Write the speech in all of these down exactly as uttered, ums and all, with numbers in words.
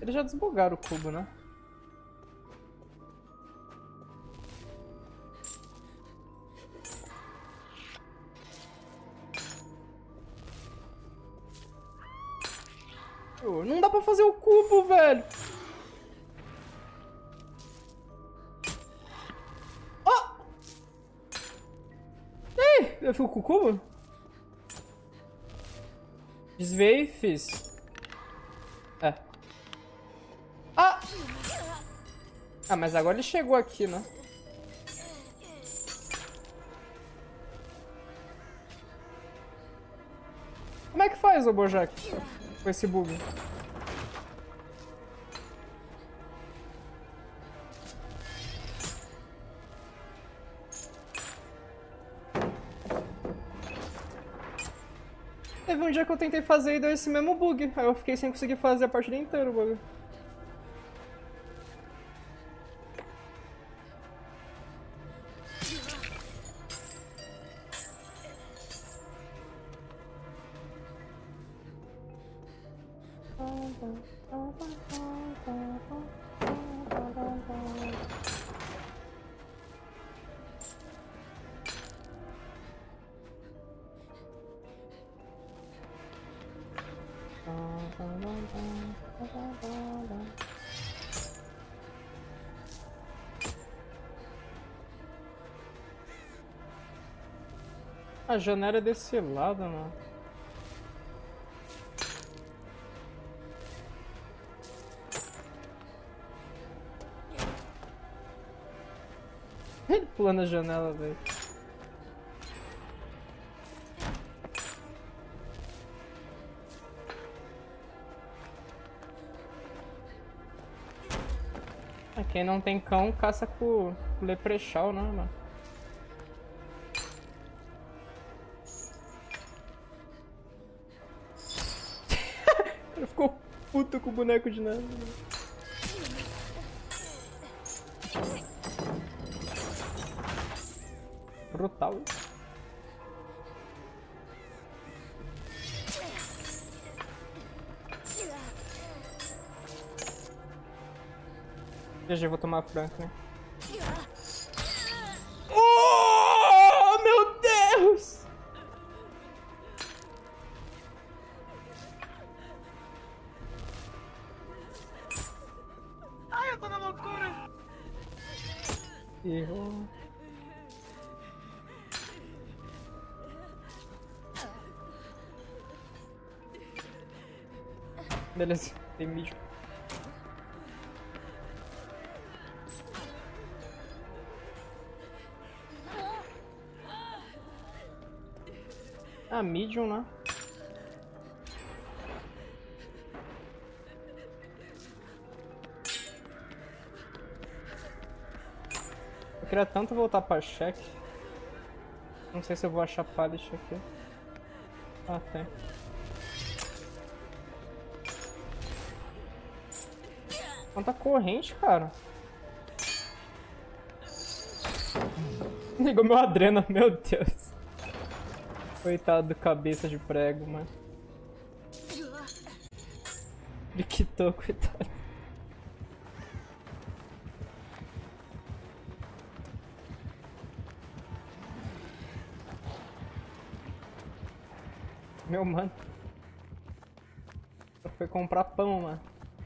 Eles já desbugaram o cubo, né? Oh, não dá pra fazer o cubo, velho! Oh! Ei! Eu fui com o cubo? Desviei e fiz. É. Ah! Ah, mas agora ele chegou aqui, né? Como é que faz, ô Bojack? Com esse bug? Teve um dia que eu tentei fazer e deu esse mesmo bug. Aí eu fiquei sem conseguir fazer a partida inteira o bug. A janela é desse lado, mano. Ele pulando a janela, velho. Quem não tem cão, caça com o leprechal, né, mano? O cara ficou puto com o boneco de neve. Brutal. G G, vou tomar Franklin. Oh, meu Deus! Ai, eu tô na loucura! Errou. Beleza, tem mídia. Ah, medium, né? Eu queria tanto voltar pra cheque. Não sei se eu vou achar pallet aqui. Ah, tem. Quanta corrente, cara. Ligou meu adrena, meu Deus. Coitado do cabeça de prego, mano. Ele quitou, coitado. Meu mano. Só foi comprar pão, mano.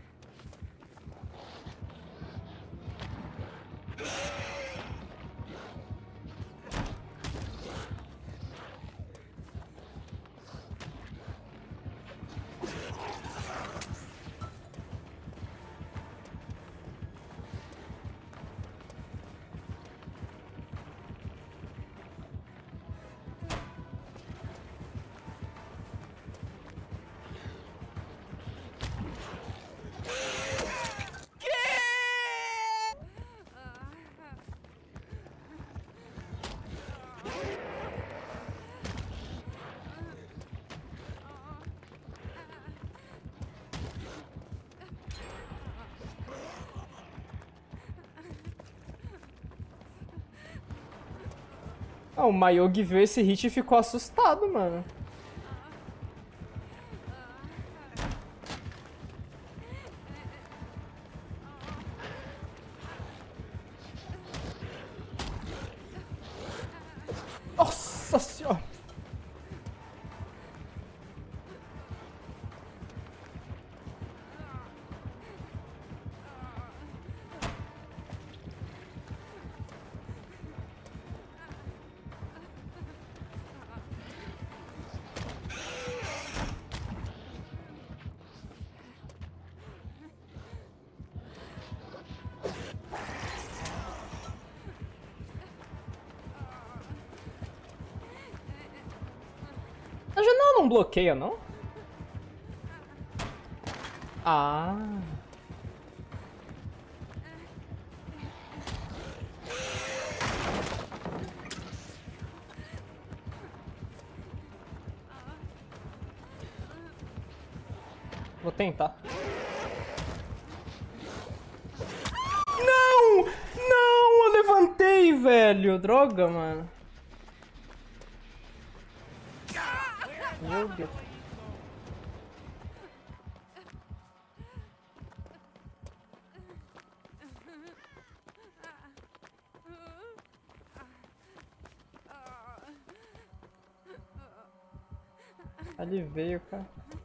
Ah, o Mayog viu esse hit e ficou assustado, mano. não bloqueia, não? Ah. Vou tentar. Não! Não! Eu levantei, velho! Droga, mano. Meu Deus. Ali veio, cara.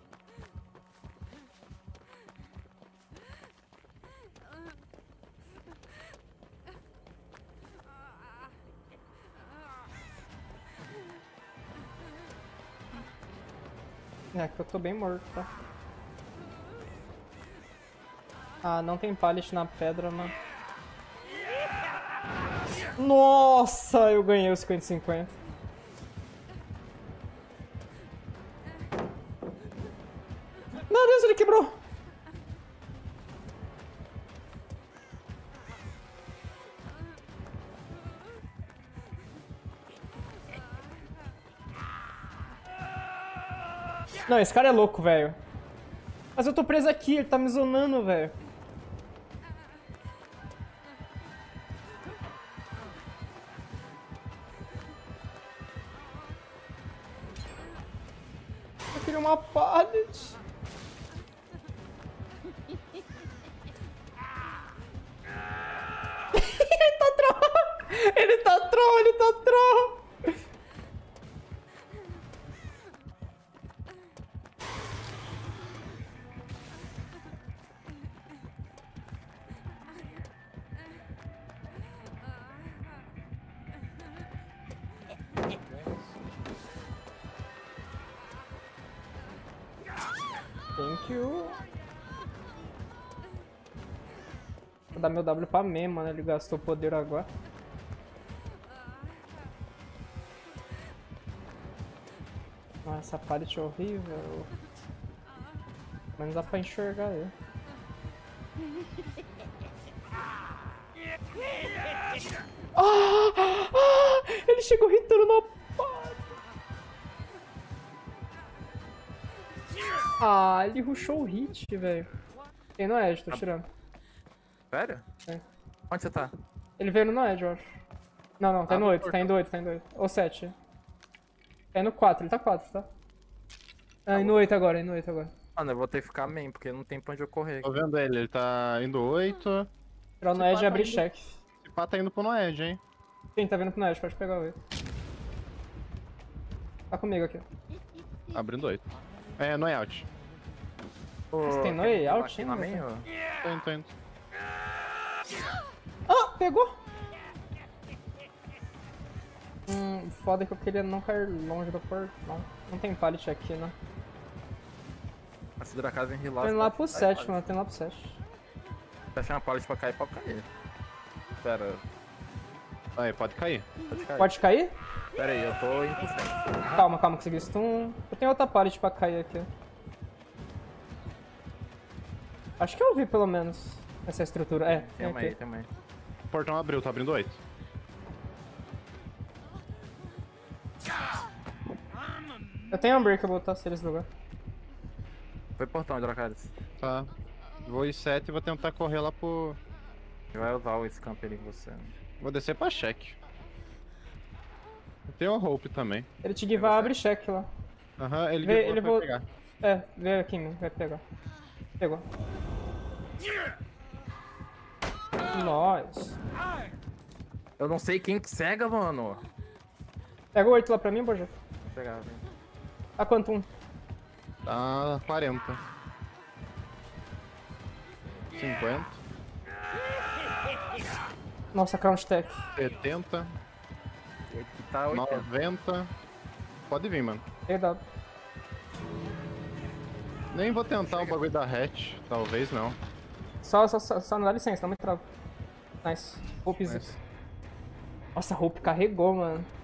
É que eu tô bem morto, tá? Ah, não tem pallet na pedra, mano. Nossa, eu ganhei os cinquenta cinquenta. Meu Deus, ele quebrou! Não, esse cara é louco, velho. Mas eu tô preso aqui, ele tá me zonando, velho. Eu queria uma pallet. Ele tá troll! Ele tá troll, ele tá troll! Thank you. Vou dar meu W pra mim, mano. Ele gastou poder agora. Nossa, essa pallet é horrível. Mas não dá pra enxergar ele. Ah, ah, ele chegou hitando na pallet. Ah, ele rushou o hit, velho. Tem no Edge, tô tirando. Sério? É. Onde você tá? Ele veio no Edge, eu acho. Não, não, tá Ah, no no oito, tá indo oito, tá indo oito. Ou sete. Tá indo quatro, ele tá quatro, tá? Ah, indo oito agora, indo oito agora. Mano, eu vou ter que ficar main, porque não tem pra onde eu correr. Tô vendo ele, ele tá indo oito. Tirar o Se Noed pá, e tá abrir indo- check. Esse pá tá indo pro Noed, hein? Sim, tá vindo pro Noed, pode pegar o oito. Tá comigo aqui. Abrindo oito. É, Noeout. Ô, tem no quer out aqui na ainda, main, cara? ô? Tô indo, tô indo. Ah, pegou! Hum, foda que eu queria não cair longe do portão. Não tem pallet aqui, né? Se durar casa vem rilar. Tem lá pro sete, mano, tem lá pro sete. Se achar uma pallet pra cair, pode cair. Pera, Aí, pode cair. pode cair. Pode cair? Pera aí, eu tô indo pro sete. Calma, calma, consegui stun. Eu tenho outra pallet pra cair aqui. Acho que eu vi pelo menos essa estrutura. É, Tem tem uma aí, aqui. tem uma aí. O portão abriu, tá abrindo oito. Eu tenho Unbreakable, tá? Se eles lugar. Foi portão, Dracarys. Tá. Vou ir sete e vou tentar correr lá pro... Vai usar o scamp ali em você. Vou descer pra check. Tem o Hope também. Ele te guivar, abre check lá. Aham, ele, Vê- ele ele vai vo- pegar. É, vem aqui, meu, vai pegar. Pegou. Nós. Eu não sei quem que cega, mano. Pega o oito lá pra mim, Boja. Vou pegar, vem. A quanto um? Tá quarenta. cinquenta. Nossa, Crown Tech. setenta. Aqui tá oitenta. noventa. Pode vir, mano. E W. Nem vou tentar o bagulho da hatch. Talvez não. Só, só, só, só não dá licença, não me trava. Nice. Hope Nice. Nossa, Hope carregou, mano.